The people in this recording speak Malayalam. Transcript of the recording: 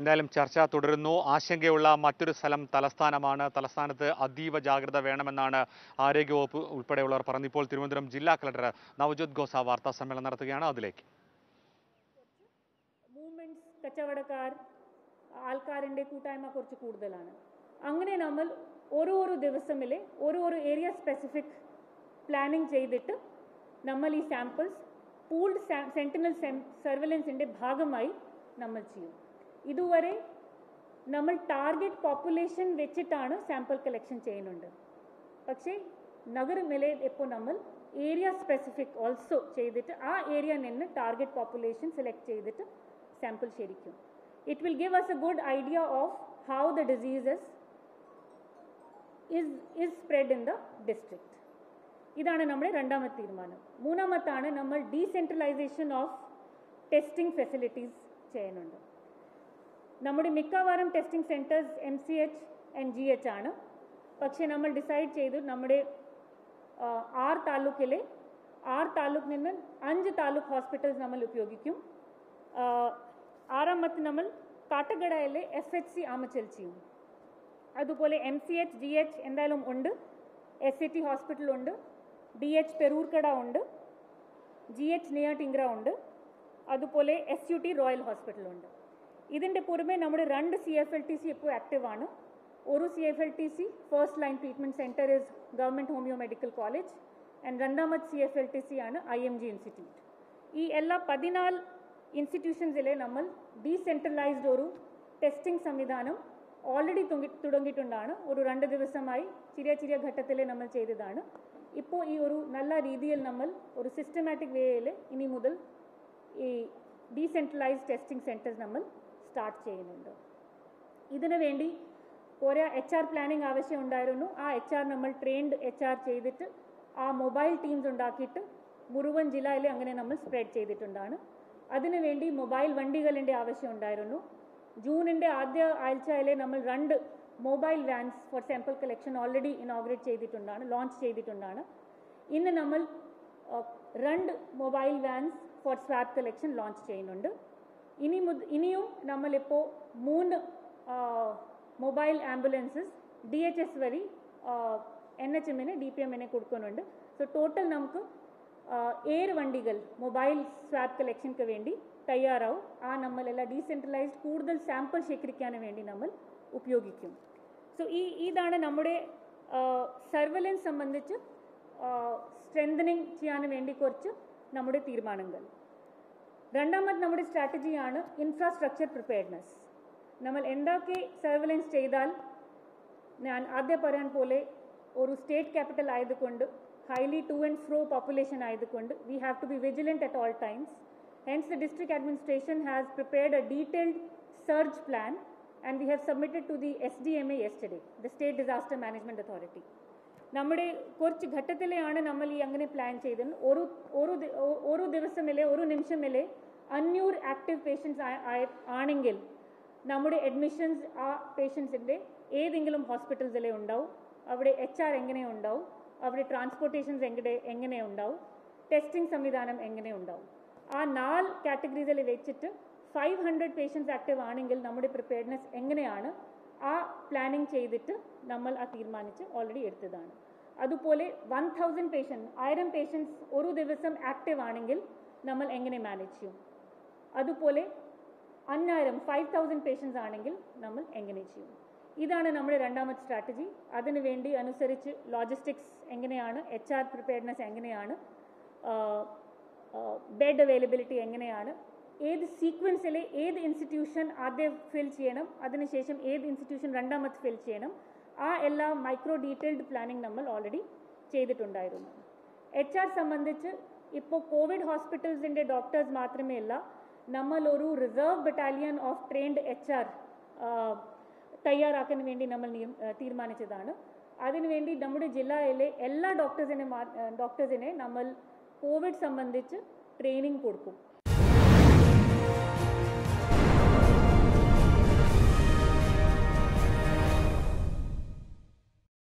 എന്തായാലും ചർച്ച തുടരുന്നു. ആശങ്കയുള്ള മറ്റൊരു സ്ഥലം തലസ്ഥാനമാണ്. തലസ്ഥാനത്ത് അതീവ ജാഗ്രത വേണമെന്നാണ് ആരോഗ്യവകുപ്പ് ഉൾപ്പെടെയുള്ളവർ പറഞ്ഞു. ഇപ്പോൾ തിരുവനന്തപുരം ജില്ലാ കളക്ടർ നവജോത് ഖോസ വാർത്താ സമ്മേളനം നടത്തുകയാണ്. അതിലേക്ക് മൂവ്മെന്റ്സ് കച്ചവടക്കാർ ആൾക്കാരുടെ കൂട്ടായ്മ കുറച്ച് കൂടുതലാണ്. അങ്ങനെ നമ്മൾ ഓരോ ദിവസമിലെ ഓരോ ഏരിയ സ്പെസിഫിക് പ്ലാനിങ് ചെയ്തിട്ട് നമ്മൾ ഈ സാമ്പിൾസ് പൂൾഡ് സെന്റിനൽ സർവൈലൻസിന്റെ ഭാഗമായി നമ്മൾ ചെയ്യും. ഇതുവരെ നമ്മൾ ടാർഗറ്റ് പോപ്പുലേഷൻ വെച്ചിട്ടാണ് സാമ്പിൾ കളക്ഷൻ ചെയ്യുന്നുണ്ട്. പക്ഷേ നഗരമിലെ ഇപ്പോൾ നമ്മൾ ഏരിയ സ്പെസിഫിക് ഓൾസോ ചെയ്തിട്ട് ആ ഏരിയ നിന്ന് ടാർഗറ്റ് പോപ്പുലേഷൻ സെലക്ട് ചെയ്തിട്ട് സാമ്പിൾ ശരിക്കും. It will give us a good idea of how the diseases is spread in the district. ഇതാണ് നമ്മുടെ രണ്ടാമത്തെ തീരുമാനം. മൂന്നാമത്താണ് നമ്മൾ ഡീസെൻട്രലൈസേഷൻ ഓഫ് ടെസ്റ്റിംഗ് ഫെസിലിറ്റീസ് ചെയ്യുന്നുണ്ട്. നമ്മുടെ മിക്കവാറും testing centres MCH and GH ആണ്. പക്ഷേ നമ്മൾ ഡിസൈഡ് ചെയ്തു നമ്മുടെ 6 താലൂക്കിൽ നിന്ന് 5 താലൂക്ക് ഹോസ്പിറ്റൽസ് നമ്മൾ ഉപയോഗിക്കും. 6ാമത്തെ നമ്മൾ കാട്ടഗടയിലെ FHC ആമച്ചൽ ചെയ്യും. അതുപോലെ MCH GH എന്തായാലും ഉണ്ട്, SAT ഹോസ്പിറ്റൽ ഉണ്ട്, DH പെരൂർക്കട ഉണ്ട്, GH നെയ്യാറ്റിൻകര ഉണ്ട്, അതുപോലെ SUT റോയൽ ഹോസ്പിറ്റൽ ഉണ്ട്. ഇതിൻ്റെ പുറമെ നമ്മുടെ 2 CFLTC ഇപ്പോൾ ആക്റ്റീവ് ആണ്. ഒരു CFLTC first line treatment centre is government homoeo medical college and രണ്ടാമത്തെ CFLTC ആണ് IMG ഇൻസ്റ്റിറ്റ്യൂട്ട്. ഈ എല്ലാ 14 ഇൻസ്റ്റിറ്റ്യൂഷൻസിലെ നമ്മൾ ഡീസെൻട്രലൈസ്ഡ് ഒരു ടെസ്റ്റിംഗ് സംവിധാനം ഓൾറെഡി തുടങ്ങിയിട്ടുണ്ടാണ്. ഒരു 2 ദിവസമായി ചെറിയ ഘട്ടത്തിൽ നമ്മൾ ചെയ്തതാണ്. ഇപ്പോൾ ഈ ഒരു നല്ല രീതിയിൽ നമ്മൾ ഒരു സിസ്റ്റമാറ്റിക് വേയിൽ ഇനി മുതൽ ഈ ഡീസെൻട്രലൈസ്ഡ് ടെസ്റ്റിംഗ് സെൻറ്റേഴ്സ് നമ്മൾ സ്റ്റാർട്ട് ചെയ്യുന്നുണ്ട്. ഇതിനു വേണ്ടി കുറേ HR പ്ലാനിങ് ആവശ്യമുണ്ടായിരുന്നു. ആ HR നമ്മൾ ട്രെയിൻഡ് HR ചെയ്തിട്ട് ആ മൊബൈൽ ടീംസ് ഉണ്ടാക്കിയിട്ട് മുഴുവൻ ജില്ലയിൽ അങ്ങനെ നമ്മൾ സ്പ്രെഡ് ചെയ്തിട്ടുണ്ടാണ്. അതിനുവേണ്ടി മൊബൈൽ വണ്ടികളുടെ ആവശ്യമുണ്ടായിരുന്നു. ജൂണിൻ്റെ ആദ്യ ആഴ്ചയിലെ നമ്മൾ 2 mobile vans for sample collection already inaugurate ചെയ്തിട്ടുണ്ടാണ്, ലോഞ്ച് ചെയ്തിട്ടുണ്ടാണ്. ഇന്ന് നമ്മൾ 2 mobile vans for swab collection launch ചെയ്യുന്നുണ്ട്. ഇനിയും നമ്മളിപ്പോൾ 3 മൊബൈൽ ആംബുലൻസസ് DHS വഴി NHMന് DPMന് കൊടുക്കുന്നുണ്ട്. സോ ടോട്ടൽ നമുക്ക് 7 വണ്ടികൾ മൊബൈൽ സ്വാബ് കളക്ഷൻക്ക് വേണ്ടി തയ്യാറാവും. ആ നമ്മളെല്ലാം ഡീസെൻട്രലൈസ്ഡ് കൂടുതൽ സാമ്പിൾ ശേഖരിക്കാൻ വേണ്ടി നമ്മൾ ഉപയോഗിക്കും. സോ ഇതാണ് നമ്മുടെ സർവൈലൻസ് സംബന്ധിച്ച് സ്ട്രെങ്തനിങ് ചെയ്യാൻ വേണ്ടി കുറച്ച് നമ്മുടെ തീരുമാനങ്ങൾ. രണ്ടാമത് നമ്മുടെ സ്ട്രാറ്റജിയാണ് ഇൻഫ്രാസ്ട്രക്ചർ പ്രിപ്പയർഡ്നെസ്. നമ്മൾ എന്തൊക്കെ സർവൈലൻസ് ചെയ്താൽ ഞാൻ ആദ്യം പറയാൻ പോലെ ഒരു സ്റ്റേറ്റ് ക്യാപിറ്റൽ ആയതുകൊണ്ട് highly to and fro population ആയതുകൊണ്ട് we have to be vigilant at all times. Hence the district administration has prepared a detailed surge plan and we have submitted to the SDMA yesterday, the State Disaster Management Authority. നമ്മുടെ കുറച്ച് ഘട്ടത്തിലെയാണ് നമ്മൾ ഈ അങ്ങനെ പ്ലാൻ ചെയ്തത്. ഒരു ദിവസമിലെ ഒരു നിമിഷമിലെ 500 ആക്റ്റീവ് പേഷ്യൻസ് ആണെങ്കിൽ നമ്മുടെ അഡ്മിഷൻസ് ആ പേഷ്യൻസിൻ്റെ ഏതെങ്കിലും ഹോസ്പിറ്റൽസിലെ ഉണ്ടാവും. അവിടെ HR എങ്ങനെ ഉണ്ടാവും, അവിടെ ട്രാൻസ്പോർട്ടേഷൻസ് എങ്ങനെ ഉണ്ടാവും, ടെസ്റ്റിംഗ് സംവിധാനം എങ്ങനെ ഉണ്ടാവും. ആ 4 കാറ്റഗറീസിൽ വെച്ചിട്ട് 500 പേഷ്യൻസ് ആക്റ്റീവ് ആണെങ്കിൽ നമ്മുടെ പ്രിപ്പയർഡ്നെസ് എങ്ങനെയാണ് ആ പ്ലാനിങ് ചെയ്തിട്ട് നമ്മൾ ആ തീരുമാനിച്ച് ഓൾറെഡി എടുത്തതാണ്. അതുപോലെ 1000 പേഷ്യൻസ് ഒരു ദിവസം ആക്റ്റീവ് ആണെങ്കിൽ നമ്മൾ എങ്ങനെ മാനേജ് ചെയ്യും. അതുപോലെ 5000 പേഷ്യൻസ് ആണെങ്കിൽ നമ്മൾ എങ്ങനെ ചെയ്യും. ഇതാണ് നമ്മുടെ രണ്ടാമത്തെ സ്ട്രാറ്റജി. അതിനുവേണ്ടി അനുസരിച്ച് ലോജിസ്റ്റിക്സ് എങ്ങനെയാണ്, HR പ്രിപ്പയർഡ്നെസ് എങ്ങനെയാണ്, ബെഡ് അവൈലബിലിറ്റി എങ്ങനെയാണ്, ഏത് സീക്വൻസിൽ ഏത് ഇൻസ്റ്റിറ്റ്യൂഷൻ ആദ്യം ഫിൽ ചെയ്യണം, അതിനുശേഷം ഏത് ഇൻസ്റ്റിറ്റ്യൂഷൻ രണ്ടാമത് ഫിൽ ചെയ്യണം, ആ എല്ലാ മൈക്രോ ഡീറ്റെയിൽഡ് പ്ലാനിങ് നമ്മൾ ഓൾറെഡി ചെയ്തിട്ടുണ്ടായിരുന്നു. HR സംബന്ധിച്ച് ഇപ്പോൾ കോവിഡ് ഹോസ്പിറ്റൽസിൻ്റെ ഡോക്ടേഴ്സ് മാത്രമേ അല്ല, നമ്മൾ ഒരു reserve battalion of trained HR തയ്യാറാക്കാൻ വേണ്ടി നമ്മൾ തീരുമാനിച്ചതാണ്. അതിനുവേണ്ടി നമ്മുടെ ജില്ലയിലെ എല്ലാ ഡോക്ടേഴ്സിനെ നമ്മൾ കോവിഡ് സംബന്ധിച്ച് ട്രെയിനിങ് കൊടുക്കും.